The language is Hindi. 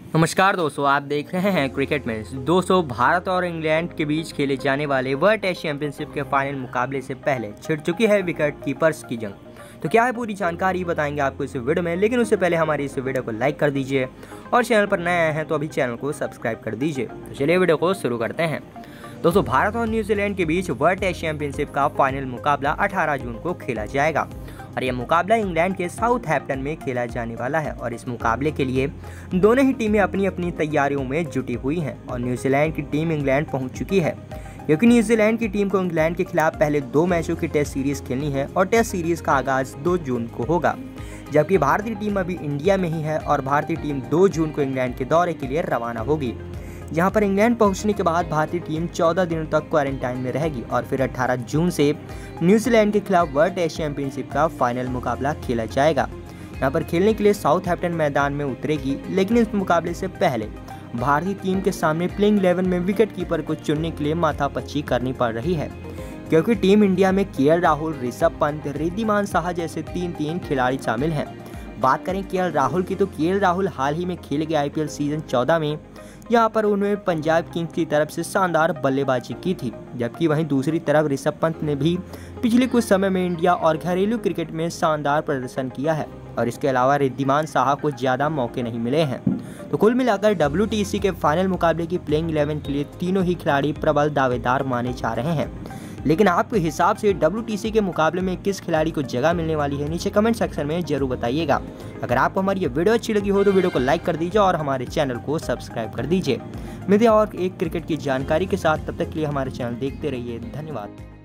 नमस्कार दोस्तों, आप देख रहे हैं क्रिकेट मैच। दोस्तों, भारत और इंग्लैंड के बीच खेले जाने वाले वर्ल्ड टेस्ट चैंपियनशिप के फाइनल मुकाबले से पहले छिड़ चुकी है विकेट कीपर्स की जंग। तो क्या है पूरी जानकारी बताएंगे आपको इस वीडियो में, लेकिन उससे पहले हमारी इस वीडियो को लाइक कर दीजिए और चैनल पर नए आए हैं तो अभी चैनल को सब्सक्राइब कर दीजिए। तो चलिए वीडियो को शुरू करते हैं। दोस्तों, भारत और न्यूजीलैंड के बीच वर्ल्ड टेस्ट चैंपियनशिप का फाइनल मुकाबला 18 जून को खेला जाएगा और यह मुकाबला इंग्लैंड के साउथहैम्पटन में खेला जाने वाला है। और इस मुकाबले के लिए दोनों ही टीमें अपनी अपनी तैयारियों में जुटी हुई हैं और न्यूजीलैंड की टीम इंग्लैंड पहुंच चुकी है, क्योंकि न्यूजीलैंड की टीम को इंग्लैंड के खिलाफ पहले 2 मैचों की टेस्ट सीरीज खेलनी है और टेस्ट सीरीज का आगाज 2 जून को होगा, जबकि भारतीय टीम अभी इंडिया में ही है और भारतीय टीम 2 जून को इंग्लैंड के दौरे के लिए रवाना होगी। जहां पर इंग्लैंड पहुंचने के बाद भारतीय टीम 14 दिनों तक क्वारंटाइन में रहेगी और फिर 18 जून से न्यूजीलैंड के खिलाफ वर्ल्ड टेस्ट चैंपियनशिप का फाइनल मुकाबला खेला जाएगा। यहां पर खेलने के लिए साउथहैम्पटन मैदान में उतरेगी, लेकिन इस मुकाबले से पहले भारतीय टीम के सामने प्लेइंग 11 में विकेट कीपर को चुनने के लिए माथापच्ची करनी पड़ रही है, क्योंकि टीम इंडिया में केएल राहुल, ऋषभ पंत, रिद्धिमान साहा जैसे 3 खिलाड़ी शामिल हैं। बात करें केएल राहुल की, तो केएल राहुल हाल ही में खेले गए आईपीएल सीजन 14 में यहाँ पर उन्होंने पंजाब किंग्स की तरफ से शानदार बल्लेबाजी की थी, जबकि वहीं दूसरी तरफ ऋषभ पंत ने भी पिछले कुछ समय में इंडिया और घरेलू क्रिकेट में शानदार प्रदर्शन किया है और इसके अलावा रिद्धिमान साहा को ज़्यादा मौके नहीं मिले हैं। तो कुल मिलाकर WTC के फाइनल मुकाबले की प्लेइंग 11 के लिए तीनों ही खिलाड़ी प्रबल दावेदार माने जा रहे हैं। लेकिन आपके हिसाब से WTC के मुकाबले में किस खिलाड़ी को जगह मिलने वाली है, नीचे कमेंट सेक्शन में जरूर बताइएगा। अगर आपको हमारी ये वीडियो अच्छी लगी हो तो वीडियो को लाइक कर दीजिए और हमारे चैनल को सब्सक्राइब कर दीजिए। मिलते हैं और एक क्रिकेट की जानकारी के साथ, तब तक के लिए हमारे चैनल देखते रहिए। धन्यवाद।